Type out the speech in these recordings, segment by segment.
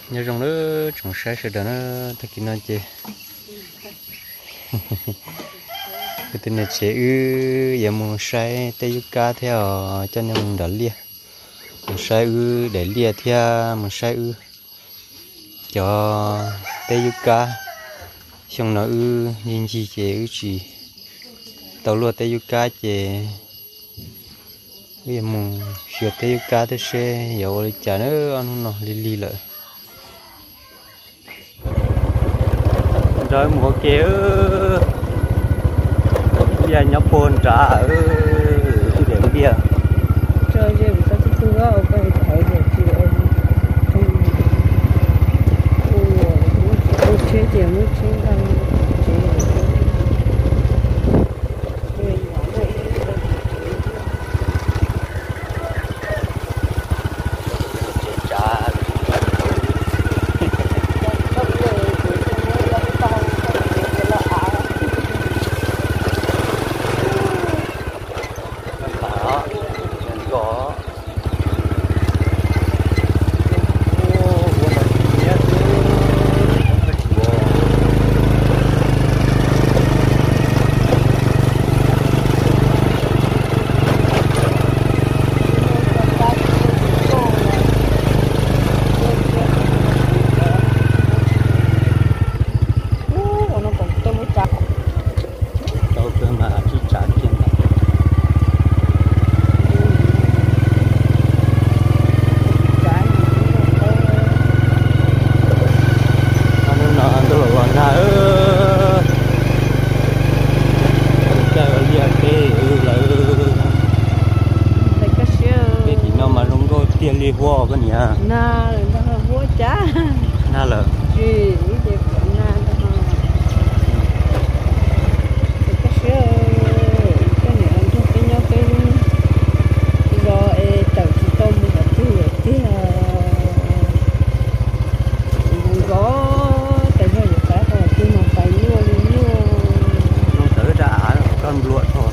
nhớ trong đó trồng sai sẽ đó nó ta kỹ năng chơi cái tên này sẽ giờ muốn sai tây yuca theo cho nên mình đã lia mình sai để lia theo mình sai cho tây yuca xong nó nhìn gì chế chỉ tàu lúa tây yuca chế bây giờ mình sửa tây yuca thì sẽ giờ chả nữa ăn nó li lại rồi một kéo bây giờ nhóc bồn trả điểm bia chơi chơi bị sao chứ không có cái thấy được chị em không ô chơi tiền mới chơi ăn đi hoa cái gì à? Na là hoa chả. Na là. Chị đi na đó. Cái sữa cái này ăn chung cái nhau cái rồi tàu chỉ tôm một tí có tại sao vậy phải rồi khi mà phải mua nó tới đã con luộc thôi.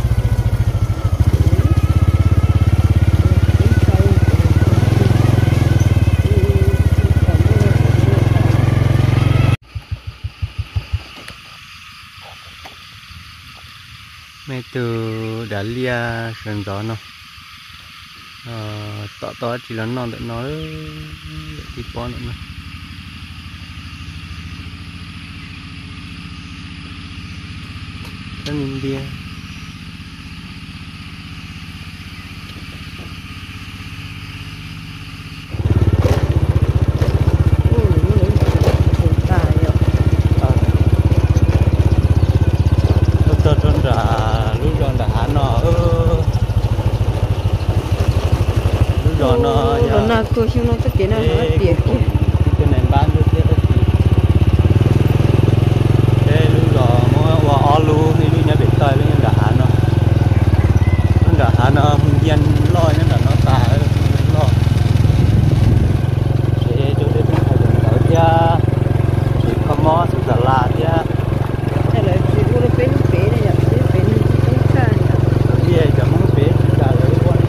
Mẹ từ đã lia sườn gió nó tỏ chỉ là non để nói đi qua nữa rất nhìn bia nó tôi xin nó tất cả nó tiền cái này bán được thế thế lúc đó mua hoa lu thì lúc nhớ bị tay lúc nhớ đã nó hung dân lôi nó tả lo sẽ cho đến thời điểm tới cha chỉ có mó sự giả là cha thế là chỉ có được bên này là bên không xa nhỉ gì cả muốn bé trả lời quan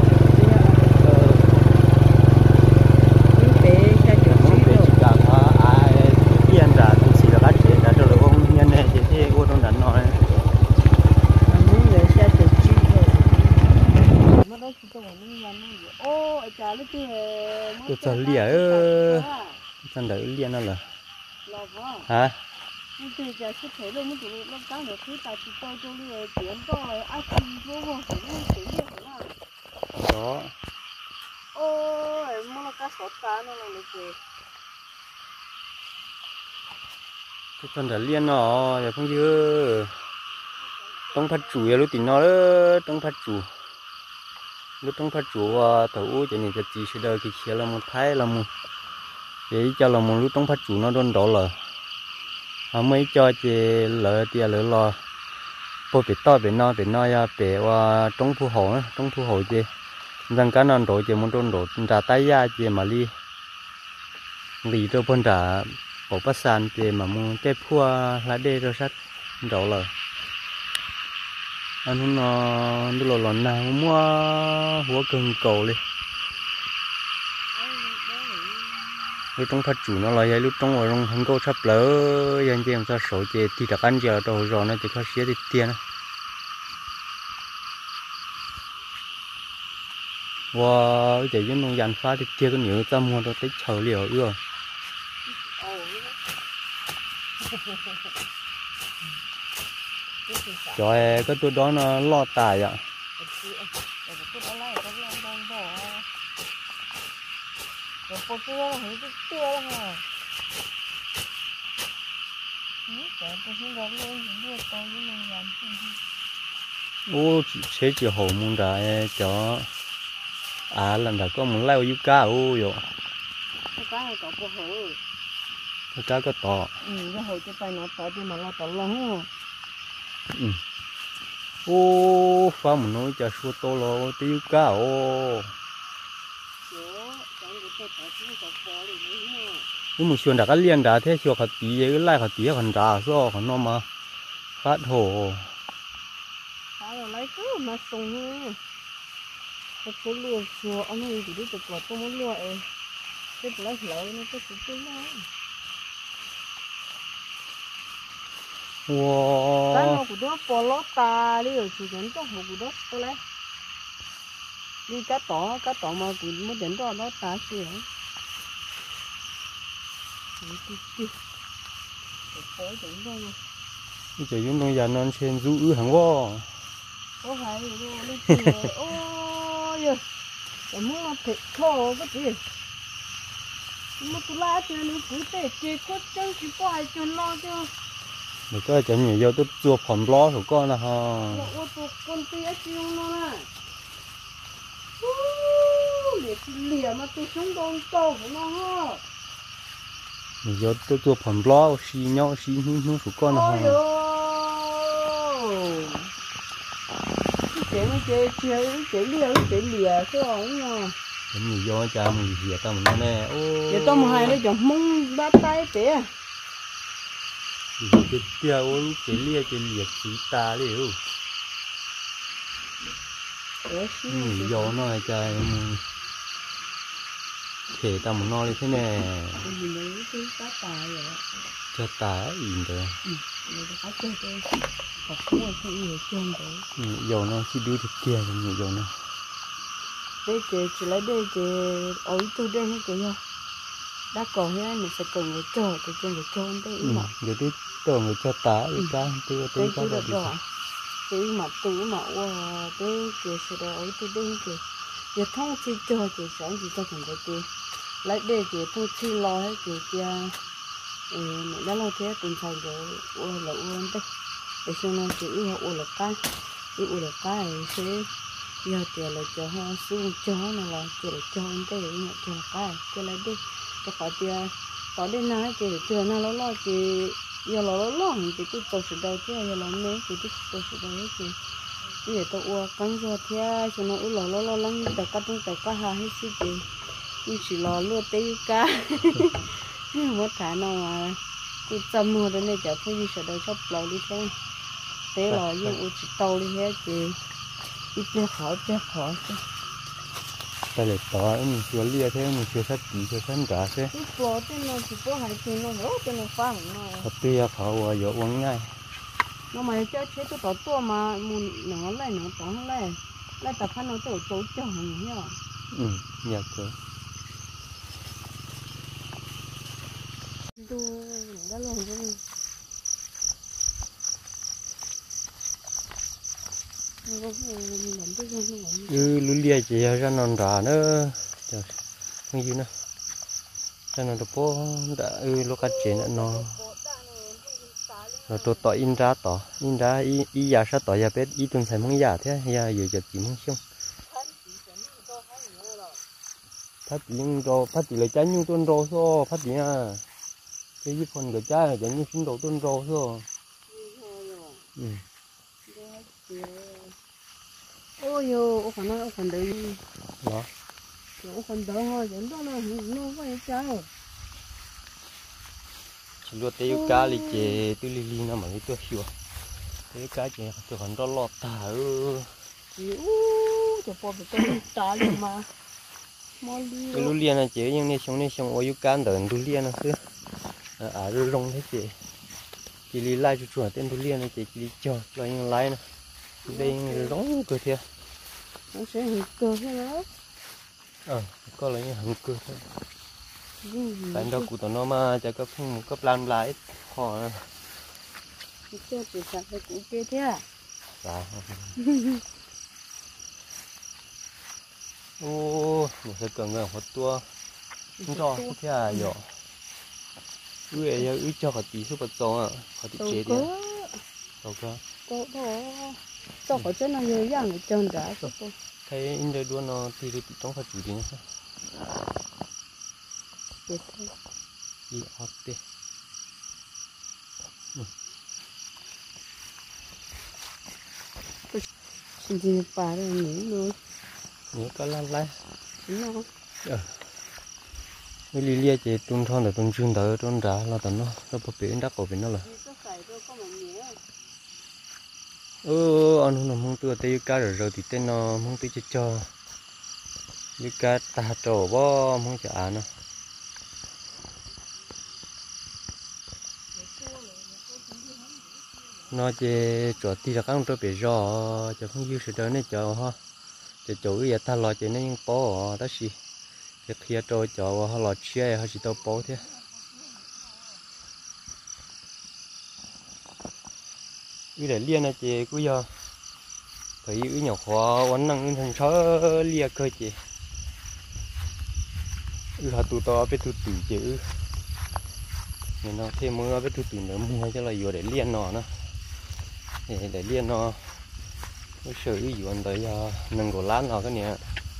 tôi cho lìa chân đỡ lìa nó là hả đó tôi chân đỡ lìa nó giờ không dư trong phát chủ lúc tỉnh nó đó trong phát chủ lúc trong phát chủ thấu cho nên chỉ sẽ đợi cái kia là một thái là một để cho là một lúc trong phát chủ nó đôn đổ là họ mới cho chị lỡ tia lỡ lo bố bị to bị no ya bị qua trong thu hồ chị rằng cái non đổ chị muốn đôn đổ trả tay ya chị mà lì cho bên trả bộ bát san chị mà muốn cái phua lá đê rồi sát đổ là anh nó lò nào mua húa cần cầu đi lúc trong phát chủ nó là vậy lúc trong ở trong thành câu sắp lỡ dân chơi cho số chơi thì đặc ăn giờ đầu rồi nó chỉ có xía thì tiền wow giờ những nông dân phá thì tiền có nhiều tâm hoa nó tích chờ liệu ưa cho cái tôi đó nó lo tài ạ ô chế chỉ hồ mông đã cho lần đầu có muốn leo cá ô rồi cá này có bộ hồ cá có to cái hồ cho tay nó to thì mà nó to lắm ô pha một nói cho số to lo tiêu cá ô nhưng mà chuyện đã cái liên đã thế cho họ tí cái lại họ tí còn trả số còn nó mà phát hồ rồi lấy cứ mà sùng cái lúa chùa ông ấy thì được quả tôi muốn lúa ấy cái lấy lợi nó cái sự tốt lắm wow cái nó của nó bỏ lót ta đi rồi chỉ đến cho một của đó tôi lấy đi cá tỏ mà cũng mới đến đó nó ta xíu giờ chúng tôi giờ non trên rũ hàng quá có phải rồi ôi giờ muốn nó thịt thô cái gì mà tôi lá cho nó phụ tệ chơi có chân chỉ có ai cho nó chứ được cái chẳng nhiều vô tôi chua phồng lo của con là ha ô tô con tia chiêu nó nè lìa mà tôi xuống con to của nó ha nhiều vô tôi chua phồng lo xì nhau xì nhung của con là ha chơi lìa cái ổn nha nhiều vô cha mình hiện tao mình nè ô giờ tao mà hai nó chọn mông ba tay tía cái tia ô chơi lìa chỉ ta đi ô nhiều vô nó cha thể tao mình no đi thế nè cho ta in rồi dầu nó chỉ đưa được kia rồi nhiều dầu nó đây chỉ lấy đây ở tôi đây hết kìa đã còn thế mình sẽ cần người chờ thì cần người chờ đây mà giờ tôi chờ người cho tá đi cá tôi cá được rồi cái mà tôi mà wow đây kìa sẽ đó ở tôi đây kìa giờ thông chi chờ thì sáng gì cho thằng kia lấy đây kìa thông chi lo hết kìa mình đã lo thế tuần sau rồi là uống đây để cho nó chỉ uống là cá sẽ giờ tiền là cho họ xuống cho nó là tiền cho anh đây mà cho cái cho lấy đi cho khỏi tiền có đến nay thì chưa nó lo thì giờ lo thì tôi tổ sự đầu chứ giờ làm mấy thì tôi tổ sự đầu chứ bây giờ tôi uống cắn cho thế cho nó lo lắng tất cả trong tất cả hai hết gì tôi chỉ lo luôn tây cá mất khả năng mà tôi chăm mua đến đây chả phải gì sợ đâu sắp lâu đi thế thế là nhưng tôi chỉ tàu đi hết thì ít nó khỏi chứ ta lại tỏ mình chưa lia thế mình chưa sát chỉ chưa sát cả thế ít bỏ thế nó chỉ có hai chân nó rốt cho nó phá nó thật tia khó và dỗ uống ngay nó mà chơi chế tôi tỏ tua mà muốn nó lại nó tỏ lại tập phát nó tổ tổ cho hàng nhá dạ cơ đu đã luôn rồi lú lia chỉ ra non đá nữa trời không gì nữa ra non đổ đã lúc cắt chế nó tôi tỏ in ra y giả sát tỏ giả biết y tuần phải mong giả thế ya giờ chỉ mong xong phát chỉ là trái như tuần rô so phát chỉ à cái gì phần cái trái là như sinh độ tuần rô so ôi yo ô còn đấy đó ô còn đó thôi dẫn đó là nó phải sao chỉ lo tiêu cá li chè tiêu li nó mà tiêu xíu tiêu cá chè tiêu còn đó lọt thả cho bỏ cái tao trả luôn mà mò li cái lúa liền này chị nhưng này xong ôi can đợn lúa liền nó xưa rồi rong thế chị đi lại cho chuột tên lúa liền này chị đi chờ rồi nhưng lại nè đây rong cơ thiệt nó sẽ hình cơ thế đó có là những hàng cơ thôi tại đó cụ tao nó mà cho các phong cấp lan lại họ chưa chỉ sạch cái củ kia thế à dạ ô mình sẽ cần người hot tua không cho thế à giờ ui cho họ tí số bật gió à họ tí chế đi đâu cơ có cho họ cho nó nhiều dạng để trồng giá thấy in đây đua nó thì được trong phải chủ đi nữa được thôi đi học đi xin gì bà rồi nhỉ luôn nhớ có lan lại nó cái lì lia chị tung thon để tung chương tới tung ra là tận nó bắp bể đắt cổ bên nó là anh nó mong tua tây cá rồi thì tên nó mong tây cho như cá ta trổ bó mong chả nó nó chỉ chỗ thì là các trò bể giò cho không dư sự đó này cho ha cho chỗ cái ta lo cho nên bó đó xí cái kia trò cho họ lo chia họ chỉ tao bó thế cái để liên này chị cứ giờ thấy cái nhỏ khó vẫn năng thành số lia cơ chị họ tụt to với tụt tụt chứ nên nó thêm mưa với tụt tụt nữa mua cho là vừa để liên nó nữa để liên nó sợ cái gì anh tới nâng cổ lán nó cái này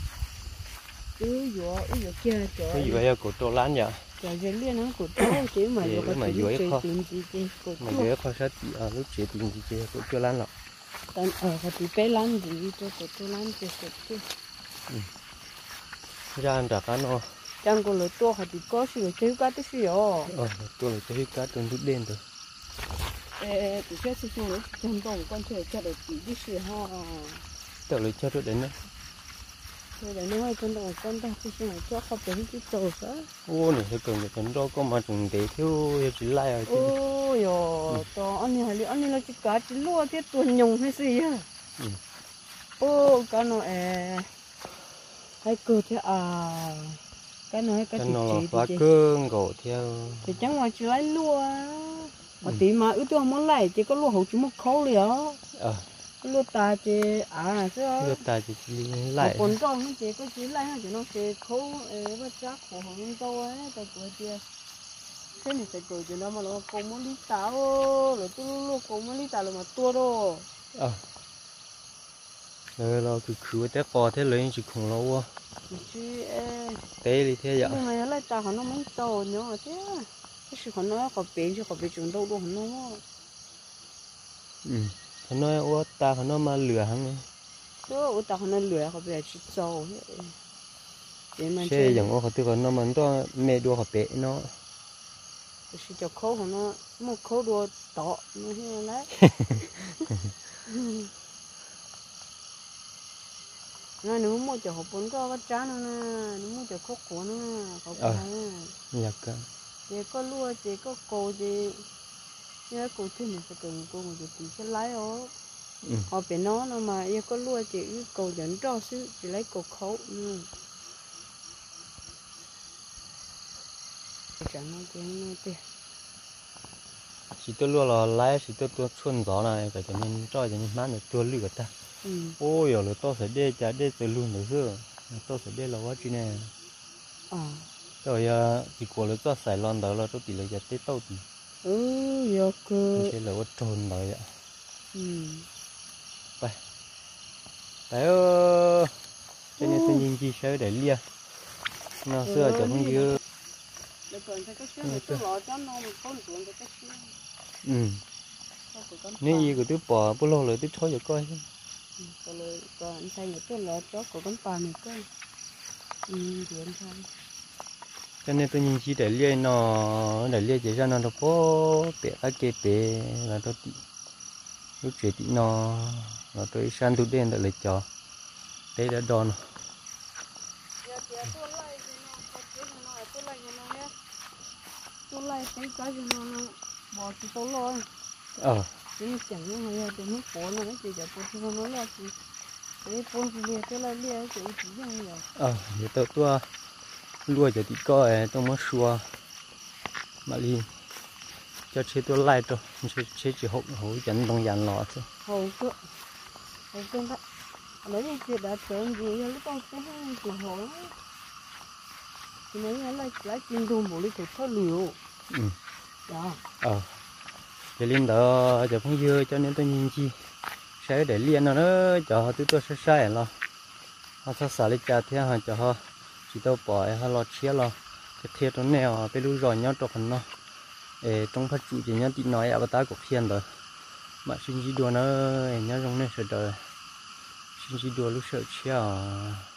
kia cái gì vậy cổ trâu lán vậy cái gì liên nó cổ trâu chứ mà dưới kho cổ mà dưới kho sát lúc chế tiền gì chế cổ trâu lán lọ tận họ thì bé lán gì cho cổ trâu lán chứ ra ăn trả cá nó chẳng có lời to họ thì có sự chơi cá tới sự tôi là chơi cá tôi rút đen rồi thì cái sự nữa chẳng có con chơi cho được chỉ cái sự ha tự lấy cho được đến nữa rồi để nói con ta cái sự cho họ đến cái tổ đó này phải cần được đó có mà trùng để thiếu chỉ lại rồi yo to anh này là chỉ cá chỉ lúa thế tuần nhung hay gì à cái nó hay cơ thế cái nó cái nó phá cương gỗ theo thì chẳng ngoài chỉ lấy lúa mà tí mà ước tôi muốn lấy chỉ có lúa hậu chỉ một khâu liền lúa ta chỉ lúa ta chỉ lại còn rau nó chỉ lấy nó chỉ nó chỉ khâu với chắc khổ hơn rau ấy tại của kia thế này tại của nó mà nó không muốn đi táo rồi tôi lúc không muốn đi táo rồi mà tua đâu rồi cứ té cò thế lấy chỉ khủng lâu chứ té đi thế vậy nhưng mà lấy táo nó mới to nhỏ thế cái sự nó có bé chứ có bé chúng đâu đâu nó nói ta nó mà lừa hắn đó tao nó lừa có bé chỉ trâu xe giống họ tự còn nó mà nó mẹ đua họ bé nó chỉ cho khâu nó một khâu đua to nó như đấy nó nếu mua cho họ bốn cái trái nó nếu mua cho khâu của nó họ cái nhạc cả chỉ có lúa chỉ có cô chỉ nhớ cô thì mình sẽ cần cô một tí sẽ lấy họ phải nó mà nhớ có lúa chỉ cô dẫn cho xứ chỉ lấy cô khâu chẳng nói tiếng tiền chỉ tôi luôn là lái chỉ tôi xuân gió này phải cho nên cho nên mang được tôi lừa ta ôi rồi tôi phải đê trả đê từ luôn được chưa tôi phải đê là quá chi nè rồi chỉ của là tôi xài lon đó là tôi tỷ lệ giá tết tàu thì giờ cơ thế là quá trồn rồi ạ vậy đấy cho nên tôi nhìn chi sớm để lia nó xưa cho không dư nếu gì của tôi bỏ bố lô rồi tôi cho coi còn thay những cái lọ chó của con bà này coi cho nên tôi nhìn chỉ để lia nó để lia chỉ ra nó đâu có bể cái kê bể là tôi lúc chuyện tí nó tôi sang tôi đen để lấy cho đây đã đòn cái gì nó nhé tôi lại cái gì nó bỏ thì tôi rồi cái chẳng như này thì nó bỏ nó cái gì để tôi nó là gì cái con gì liền cái là liền cái gì như vậy giờ tôi lùa giờ thì có tôi mới xua mà đi cho chế tôi lại cho chế chỉ hậu hậu dẫn đồng dàn lọ thôi hậu cơ đó lấy những chuyện đã tưởng gì lúc con cái hàng của họ thì mấy ngày lại kinh đồn bộ đi thuộc thao liều dạ giờ lên đó giờ không dưa cho nên tôi nhìn chi sẽ để liền nó nữa cho tôi sẽ sai lo họ sẽ xả lấy trà thế họ cho họ chỉ tao bỏ họ lọt chia lo cái thiệt nó nèo cái lúa giỏi nhau trong phần nó trong phát trụ chỉ nhớ tí nói ở ta của phiền rồi mà xin chỉ đùa nó nhớ trong này sợ đời xin chỉ đùa lúc sợ chia